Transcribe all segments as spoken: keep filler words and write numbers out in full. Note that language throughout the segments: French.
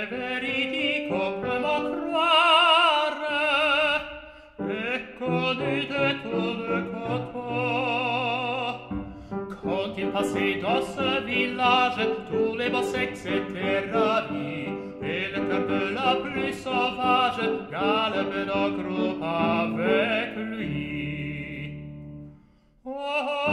veridico premo croire, et connude tout le canton. Quand il passait dans ce village, tous les beaux sexes étaient ravis, et le cœur de la plus sauvage galopait en groupe avec lui. Oh, oh,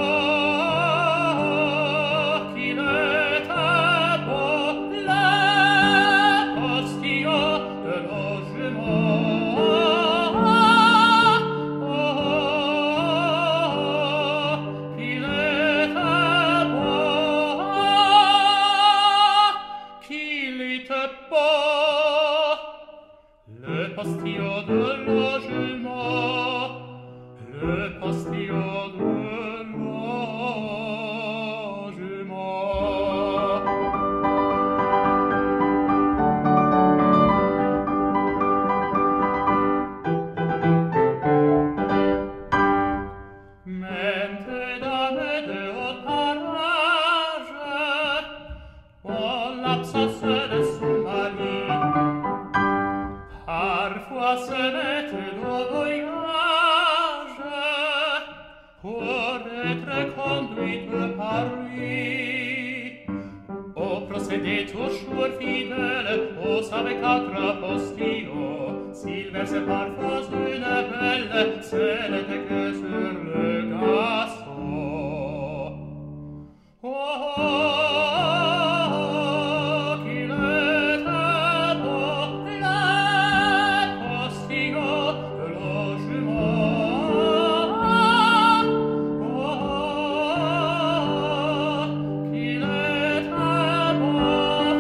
oh, qu'il était beau, le postillon de logement. Oh, oh, oh, qu'il était beau, qu'il était beau, le postillon de logement, le postillon de logement. Mente dame de haut parage, en l'absence de son mari, parfois se mettent au voyage pour être conduite par lui. Au procédé toujours fidèle, au savait quatre postillons, s'il versait parfois une belle, ce n'était que sur le gaston. Oh, oh, oh, qu'il était beau, le postillon de logement. Oh, oh, oh, qu'il était beau,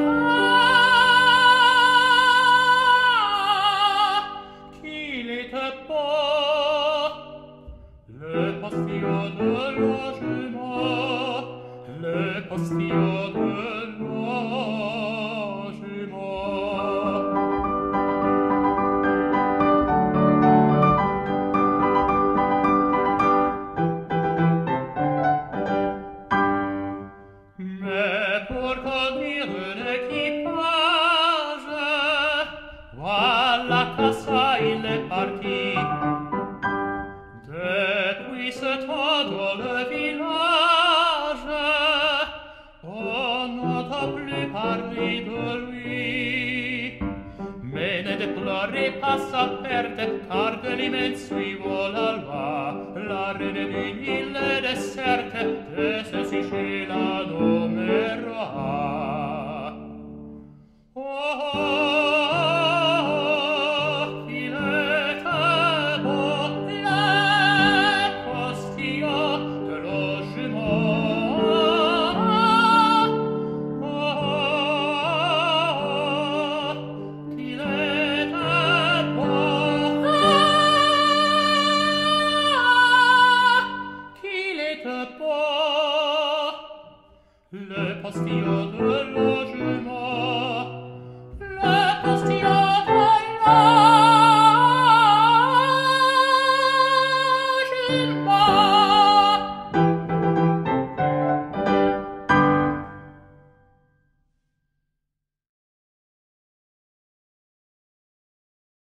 qu'il était beau, le postillon de logement, le postillon de logement. Mais pour conduire un équipage, voilà qu'à ça il est parti. Depuis ce temps dans le village, on n'entend plus parler de lui. Mais ne déplorez pas sa perte, car de l'immense suivant la loi, la reine d'une île déserte, de ce sujet la nommera.